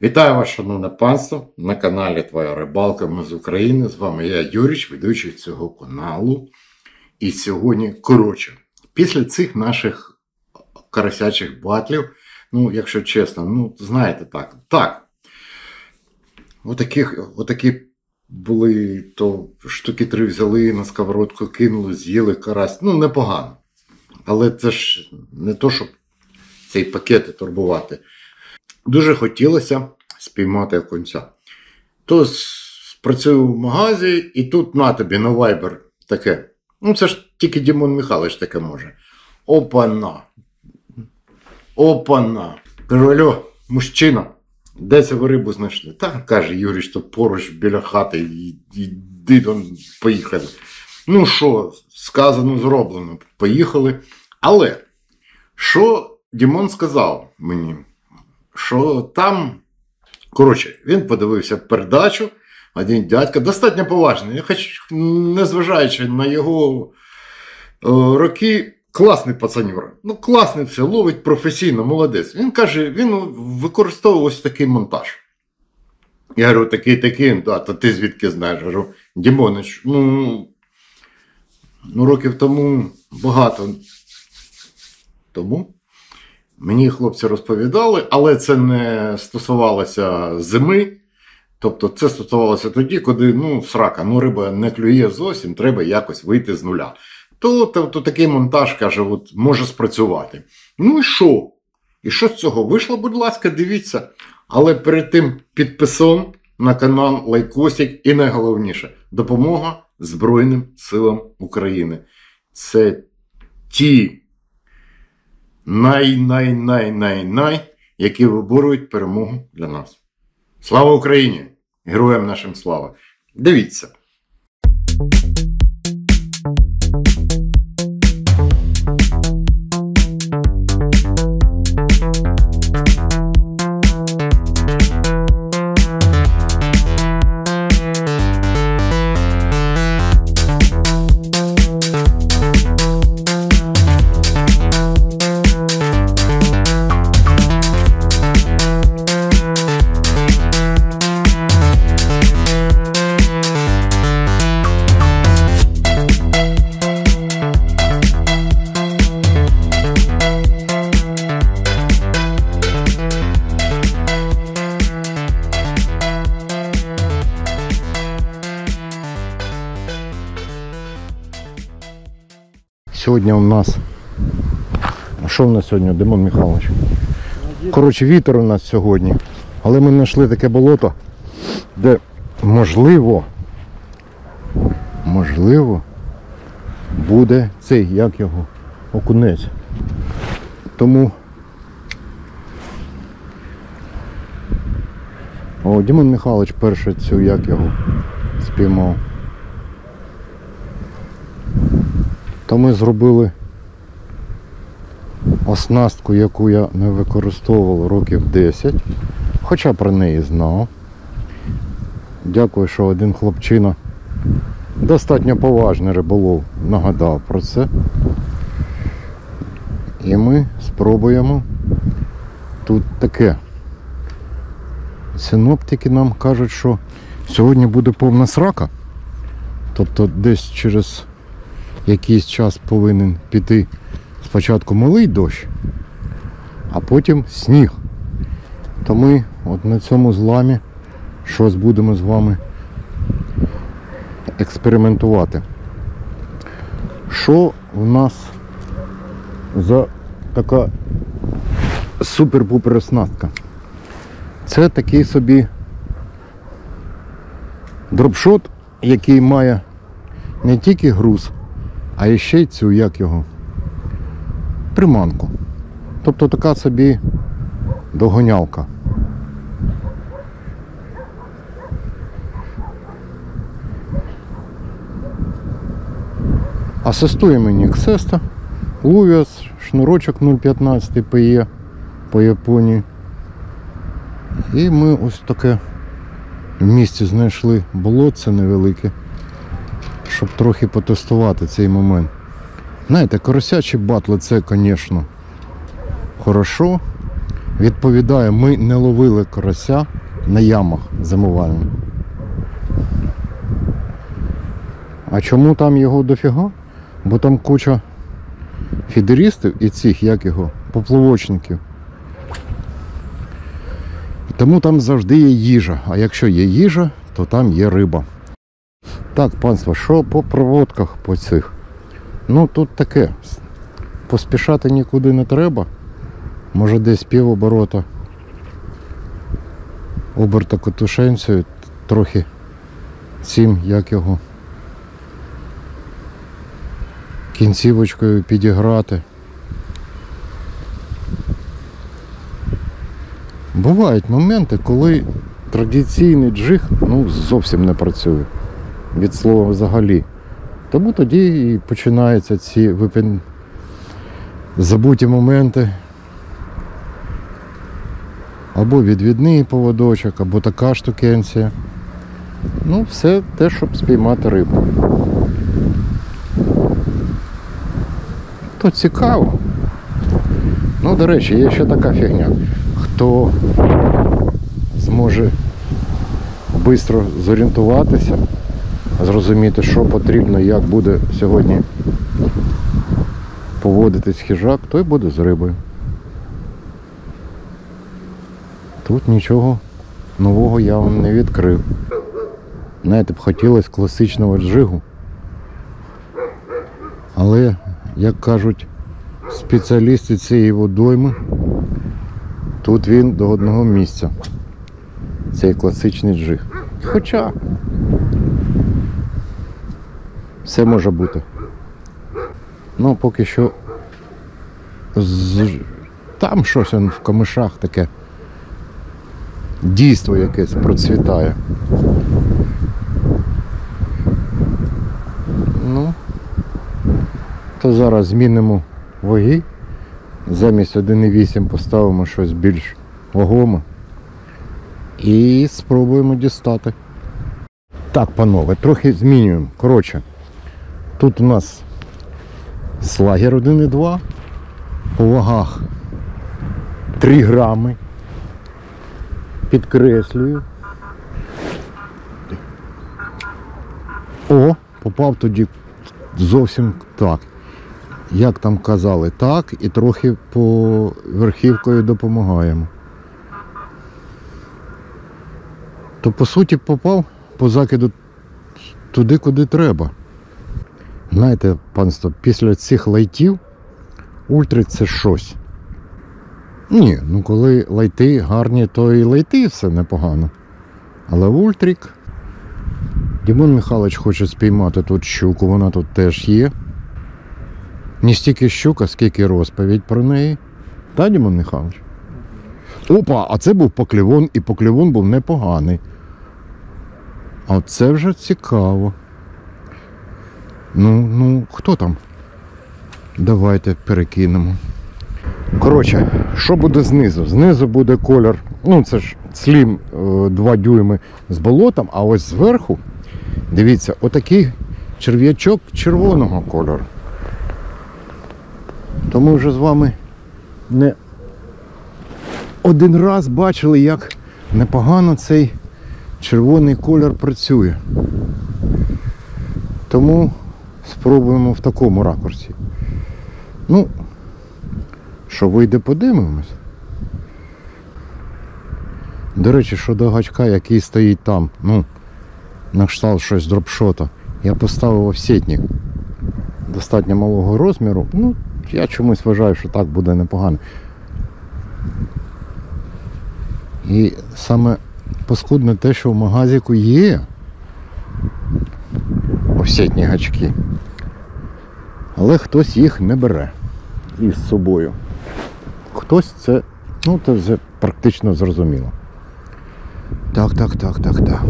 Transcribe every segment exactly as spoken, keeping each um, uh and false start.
Вітаю вас, шановне панство, на каналі Твоя Рибалка, ми з України. З вами я, Юріч, ведучий цього каналу. І сьогодні, коротше, після цих наших карасячих батлів, ну, якщо чесно, ну, знаєте, так, так, отакі, отакі були, то штуки три взяли, на сковородку кинули, з'їли карась, ну, непогано. Але це ж не то, щоб цей пакети турбувати. Дуже хотілося спіймати окунця. То працюю в магазі, і тут на тобі на Viber таке. Ну, це ж тільки Дімон Михайлович таке може. Опана. Опана. Кажу, алло, мужчина, де це ви рибу знайшли? Так, каже Юрій, що поруч біля хати, йди, там, поїхали. Ну що, сказано, зроблено, поїхали. Але, що Дімон сказав мені? Що там, коротше, він подивився передачу, один дядька, достатньо поважний, хоч незважаючи на його е, роки, класний пацанюра. Ну, класний все, ловить професійно, молодець. Він каже, він використовував ось такий монтаж. Я говорю, такий-такий, да, то ти звідки знаєш? Я говорю, Дімонич, ну, ну, років тому багато тому. Мені хлопці розповідали, але це не стосувалося зими. Тобто це стосувалося тоді, коли, ну, срака, ну, риба не клює зовсім, треба якось вийти з нуля. То, то, то такий монтаж, каже, от, може спрацювати. Ну і що? І що з цього вийшло, будь ласка, дивіться. Але перед тим підписом на канал, лайкосик і найголовніше – допомога Збройним силам України. Це ті най-най-най-най-най, які виборюють перемогу для нас. Слава Україні! Героям нашим слава! Дивіться! Сьогодні у нас, що в нас сьогодні, Димон Михайлович? Коротше, вітер у нас сьогодні, але ми знайшли таке болото, де можливо, можливо, буде цей, як його, окунець. Тому, о, Димон Михайлович перший цю, як його, спіймав. То ми зробили оснастку, яку я не використовував років десять, хоча про неї знав. Дякую, що один хлопчина, достатньо поважний риболов, нагадав про це. І ми спробуємо тут таке. Синоптики нам кажуть, що сьогодні буде повна срака, тобто десь через якийсь час повинен піти спочатку малий дощ, а потім сніг. То ми от на цьому зламі щось будемо з вами експериментувати. Що в нас за така супер-пупер оснастка? Це такий собі дропшот, який має не тільки груз, а ще й цю, як його, приманку. Тобто така собі догонялка. Асистує мені Ксеста, Лувіас, шнурочок нуль п'ятнадцять пі е по Японії. І ми ось таке в місті знайшли болотце невелике, щоб трохи потестувати цей момент. Знаєте, карасячі батли, це, звісно, хорошо, Відповідає, ми не ловили карася на ямах зимувальних. А чому там його дофіга? Бо там куча фідерістів і цих, як його, поплавочників. І тому там завжди є їжа. А якщо є їжа, то там є риба. Так, панство, що по проводках по цих? Ну, тут таке. Поспішати нікуди не треба. Може десь півоборота оберта котушенцею, трохи цим, як його, кінцівочкою підіграти. Бувають моменти, коли традиційний джиг ну, зовсім не працює. Від слова взагалі. Тому тоді і починаються ці випін... забуті моменти. Або відвідний поводочок, або така штукенція. Ну, все те, щоб спіймати рибу. То цікаво. Ну, до речі, є ще така фігня. Хто зможе швидко зорієнтуватися, зрозуміти, що потрібно, як буде сьогодні поводитись хижак, той буде з рибою. Тут нічого нового я вам не відкрив. Знаєте, б хотілося класичного джигу. Але, як кажуть спеціалісти цієї водойми, тут він до одного місця. Цей класичний джиг. Хоча все може бути. Ну, поки що з... там щось в камишах таке. Дійство якесь процвітає. Ну, то зараз змінимо ваги. Замість один і вісім поставимо щось більш вагоме. І спробуємо дістати. Так, панове, трохи змінюємо. Коротше, тут у нас слагер один і два. По вагах три грами. Підкреслюю. О, попав тоді зовсім так. Як там казали, так, і трохи по верхівкою допомагаємо. То по суті попав по закиду туди, куди треба. Знаєте, панство, після цих лайтів ультри це щось. Ні, ну коли лайти гарні, то і лайти все непогано. Але ультрик... Дімон Михайлович хоче спіймати тут щуку, вона тут теж є. Не стільки щука, скільки розповідь про неї. Та, Дімон Михайлович? Опа, а це був поклевон, і поклевон був непоганий. А це вже цікаво. Ну, ну, хто там? Давайте перекинемо. Коротше, що буде знизу? Знизу буде колір, ну це ж слім два дюйми з болотом, а ось зверху, дивіться, отакий черв'ячок червоного кольору. То ми вже з вами не один раз бачили, як непогано цей червоний колір працює. Тому спробуємо в такому ракурсі. Ну, що вийде, подивимось. До речі, щодо гачка, який стоїть там, ну, на кшталт щось дропшота, я поставив офсетник достатньо малого розміру. Ну, я чомусь вважаю, що так буде непогано. І саме паскудне те, що в магазику є офсетні гачки, але хтось їх не бере із собою. Хтось це, ну це вже практично зрозуміло. Так, так, так, так, так.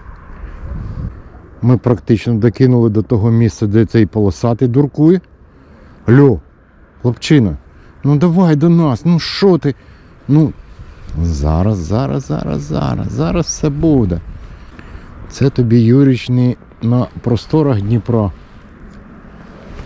Ми практично докинули до того місця, де цей полосатий дуркує. Льо, хлопчина, ну давай до нас, ну що ти? Ну, зараз, зараз, зараз, зараз, зараз все буде. Це тобі, Юріч, не на просторах Дніпра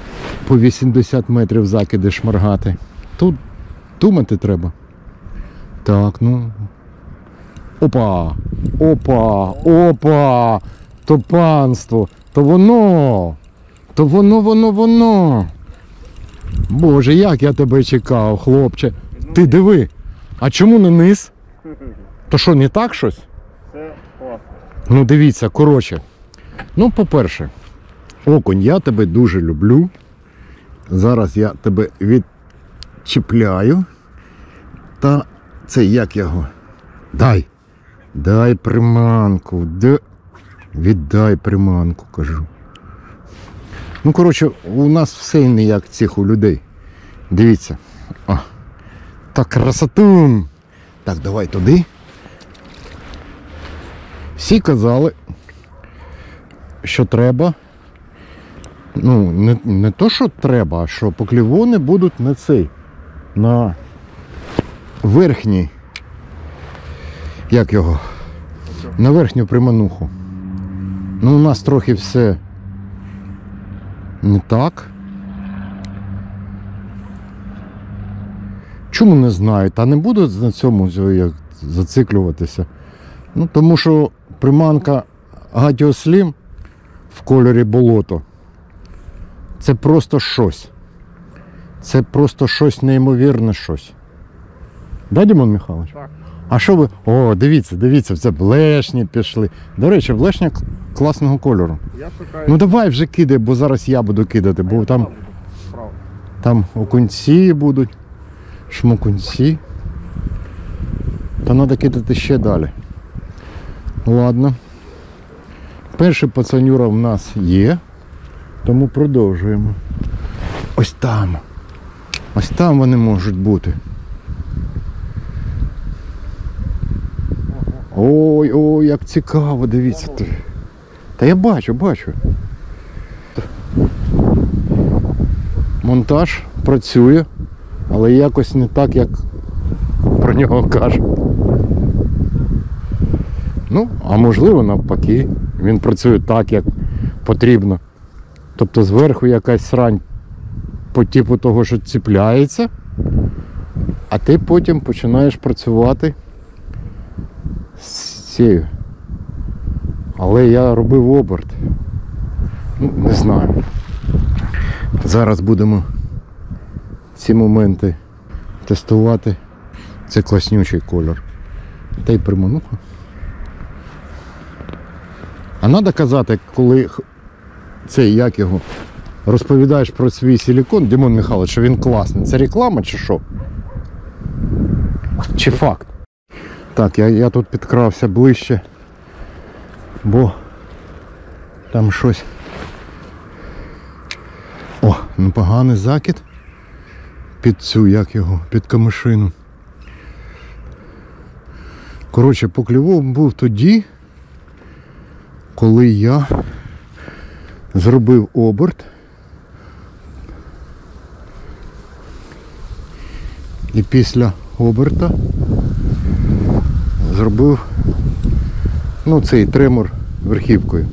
по вісімдесят метрів закиди шмаргати. Тут думати треба. Так, ну. Опа! Опа! Опа! То панство! То воно! То воно, воно, воно! Боже, як я тебе чекав, хлопче! Ти диви! А чому не низ? То що, не так щось? Це класно. Ну дивіться, коротше. Ну, по-перше, окунь, я тебе дуже люблю. Зараз я тебе відчіпляю. Та це як його? Дай. Дай приманку. Д... Віддай приманку, кажу. Ну, коротше, у нас все не як цих у людей. Дивіться. О. Так, красотун. Так, давай туди. Всі казали, що треба. Ну, не, не то, що треба, а що поклівони будуть на цей. На верхній. Як його? На верхню примануху. Ну, у нас трохи все не так. Чому не знаю? Та не буду на цьому як зациклюватися. Ну, тому що приманка Gatios Slim в кольорі болото. Це просто щось. Це просто щось неймовірне щось. Да, Дімон Михайлович? Так. А що ви? О, дивіться, дивіться, це блешні пішли. До речі, блешня класного кольору. Я шукаю. Ну давай вже кидай, бо зараз я буду кидати, бо там, там окунці будуть, шмокунці. Та треба кидати ще далі. Ладно. Перший пацанюра в нас є, тому продовжуємо. Ось там. Ось там вони можуть бути. Ой, ой, як цікаво, дивіться. Та я бачу, бачу. Монтаж працює, але якось не так, як про нього кажуть. Ну, а можливо навпаки, він працює так, як потрібно. Тобто зверху якась срань по типу того, що ціпляється, а ти потім починаєш працювати з цією. Але я робив оберт. Ну, не знаю. Зараз будемо ці моменти тестувати. Це класнючий кольор. Та й примануха. А треба казати, коли цей, як його, розповідаєш про свій силікон, Дімон Михайлович, що він класний. Це реклама чи що? Чи факт? Так, я, я тут підкрався ближче, бо там щось. О, непоганий закид під цю, як його, під камишину. Коротше, покльовок був тоді, коли я зробив оберт і після оберта зробив, ну, цей тремор верхівкою.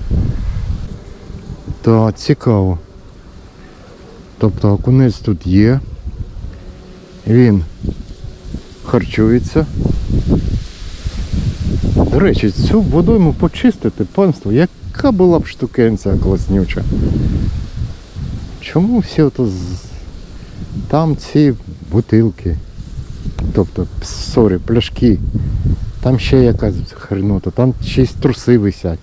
Та цікаво. Тобто окунець тут є, він харчується. До речі, цю водойму почистити, панство, яка була б штукенця класнюча. Чому всі ото з... там ці бутилки, тобто, сорі, пляшки, там ще якась хренота, там ще й труси висять.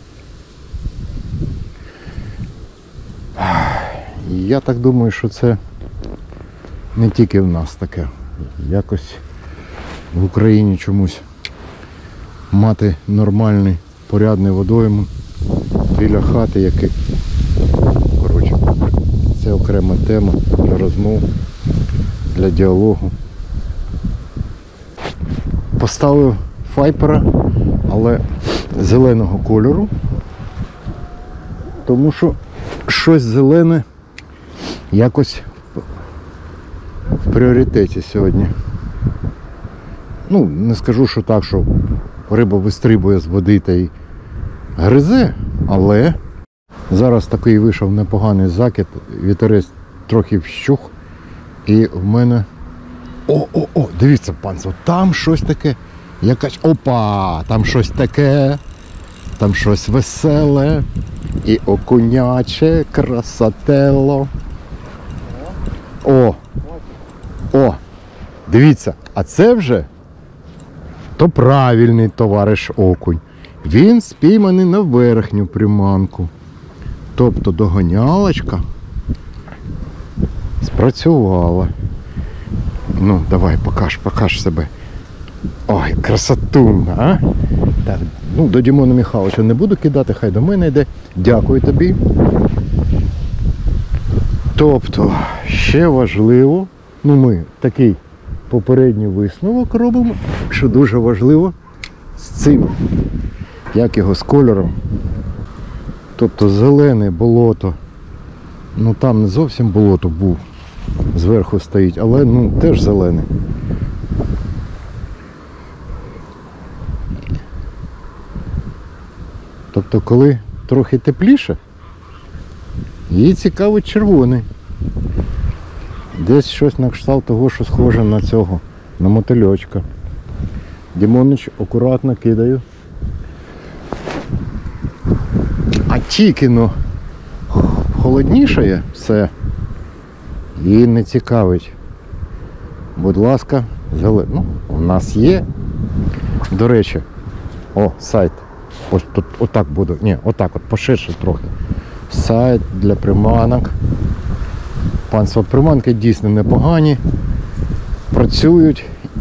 Я так думаю, що це не тільки в нас таке. Якось в Україні чомусь мати нормальний, порядний водойм біля хати, який... Коротше, це окрема тема для розмов, для діалогу. Поставив файпера, але зеленого кольору, тому що щось зелене якось в пріоритеті сьогодні. Ну, не скажу, що так, що риба вистрибує з води та й гризе, але зараз такий вийшов непоганий закид, вітерець трохи вщух, і в мене О, о, о, дивіться, панство, там щось таке. Якась. Опа! Там щось таке. Там щось веселе. І окуняче, красотело. О! О! Дивіться, а це вже то правильний товариш окунь. Він спійманий на верхню приманку. Тобто догонялочка спрацювала. Ну, давай, покаж, покаж себе. Ой, красотунна, а? Так, ну, до Дімона Михайловича не буду кидати, хай до мене йде. Дякую тобі. Тобто, ще важливо, ну ми такий попередній висновок робимо, що дуже важливо з цим, як його з кольором. Тобто зелене болото, ну там не зовсім болото був, зверху стоїть, але ну теж зелене. Тобто коли трохи тепліше, їй цікавить червоний. Десь щось на кшталт того, що схоже на цього, на мотильочка. Дімонич, акуратно кидаю. А тільки но холоднішає все, її не цікавить. Будь ласка, зелено. Ну, у нас є, до речі, о, сайт. Ось тут отак буду, ні, отак от, поширше трохи. Сайт для приманок. Панство, приманки дійсно непогані, працюють.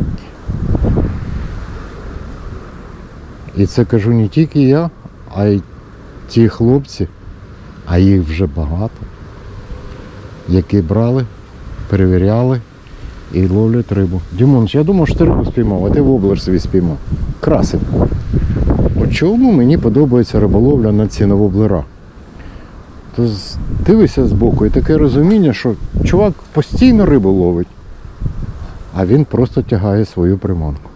І це кажу не тільки я, а й ті хлопці, а їх вже багато, які брали, перевіряли і ловлять рибу. Дімоныч, я думав, що ти рибу спіймав, а ти воблер собі спіймав. Красиво. От чому мені подобається риболовля на ці воблера? То дивишся збоку і таке розуміння, що чувак постійно рибу ловить, а він просто тягає свою приманку.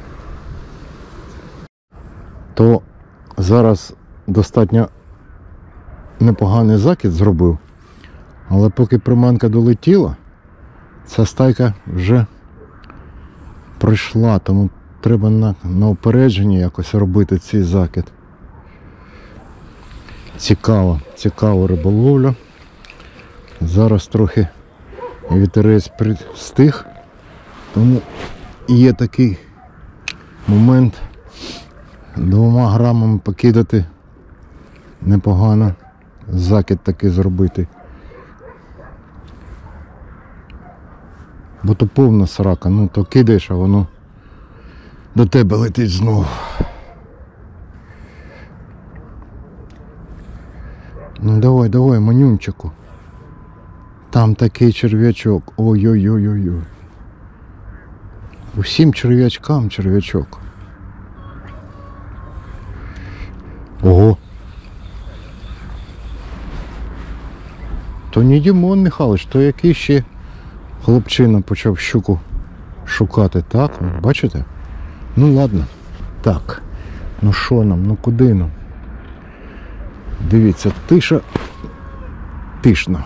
То зараз достатньо непоганий закид зробив, але поки приманка долетіла, ця стайка вже пройшла, тому треба на, на опередженні якось робити цей закид. Цікаво, цікаво риболовля. Зараз трохи вітерець стих, тому є такий момент двома грамами покидати непогано, закид такий зробити. Бо то повна срака, ну то кидаєш, а воно до тебе летить знову. Ну давай, давай, манюнчику. Там такий черв'ячок. Ой-ой-ой-ой-ой. Усім черв'ячкам черв'ячок. Ого. То не Дімон Михайлович, то який ще хлопчина почав щуку шукати. Так, бачите? Ну ладно. Так. Ну що нам, ну куди нам? Дивіться, тиша пішна.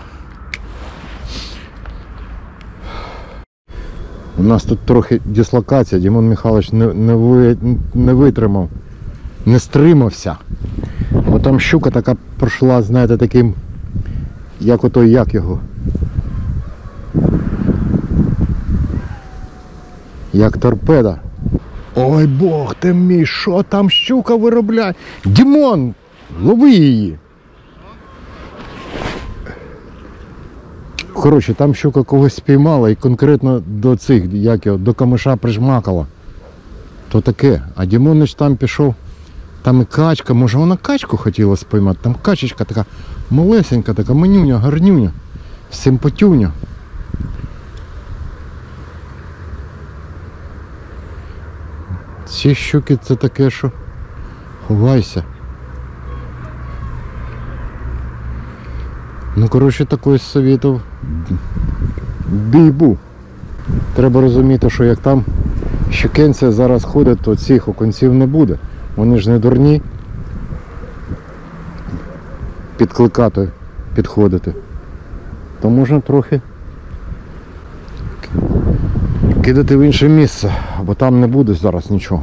У нас тут трохи дислокація, Дімон Михайлович не, не, ви, не витримав, не стримався. Бо там щука така пройшла, знаєте, таким, як ото, як його. Як торпеда. Ой, Бог ти мій, що там щука виробляє? Дімон, лови її. Коротше, там щука когось спіймала і конкретно до цих, як його, до камиша прижмакала. То таке. А Дімонич там пішов, там і качка, може вона качку хотіла спіймати, там качечка така малесенька, така манюня, гарнюня, симпатюня. Ці щуки це таке, що ховайся. Ну, коротше, такий совітов бій був. Треба розуміти, що як там щукенця зараз ходить, то цих окунців не буде. Вони ж не дурні підкликати, підходити. То можна трохи кидати в інше місце, бо там не буде зараз нічого.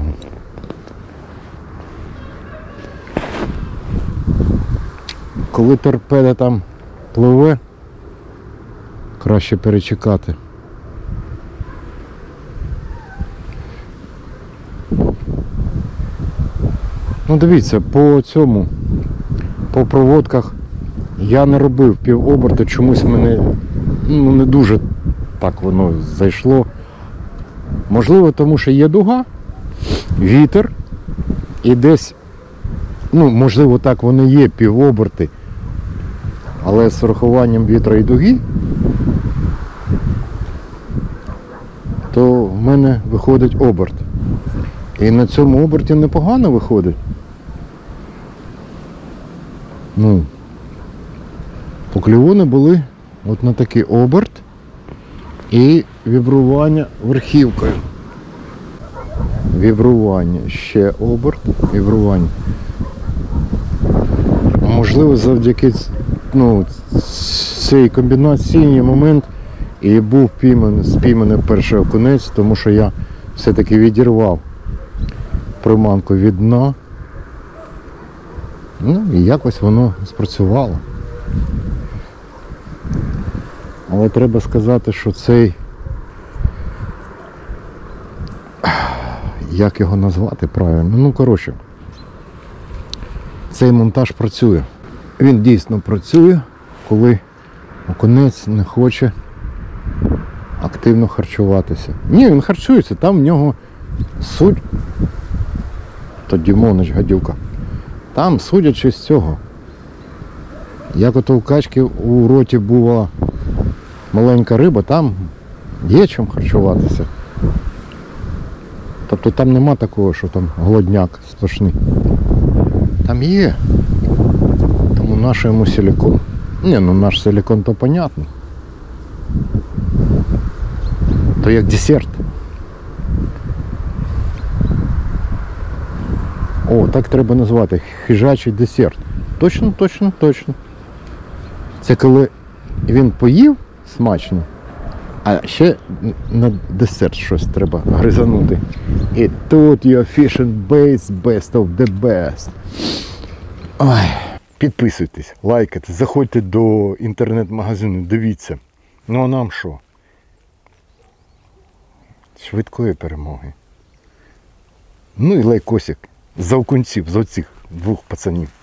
Коли торпеда там пливе, краще перечекати. Ну дивіться, по цьому, по проводках я не робив півоберту, чомусь мене ну, не дуже так воно зайшло. Можливо, тому що є дуга, вітер і десь, ну можливо так воно є півоберти, але з урахуванням вітра і дуги, то в мене виходить оберт. І на цьому оберті непогано виходить. Ну, покльовони були от на такий оберт і вібрування верхівкою. Вібрування, ще оберт, вібрування. Можливо, завдяки ну, цій комбінаційний момент і був пійманий, спійманий перший окунець, тому що я все-таки відірвав приманку від дна. Ну і якось воно спрацювало. Але треба сказати, що цей, як його назвати правильно, ну коротше, цей монтаж працює. Він дійсно працює, коли окунець не хоче активно харчуватися. Ні, він харчується, там в нього суть, то Дімонич гадюка, там судячи з цього, як ото в качки у роті була маленька риба, там є чим харчуватися. Тобто там нема такого, що там голодняк сплошний. Там є. Тому наш йому силикон. Ні, ну наш силикон то понятно. То як десерт. О, так треба назвати. Хижачий десерт. Точно, точно, точно. Це коли він поїв смачно, а ще на десерт щось треба гризанути. І тут your fishing base best of the best. Ой. Підписуйтесь, лайкайте, заходьте до інтернет-магазину, дивіться. Ну а нам що? Швидкої перемоги. Ну і лайкосик за окунців, за оцих двох пацанів.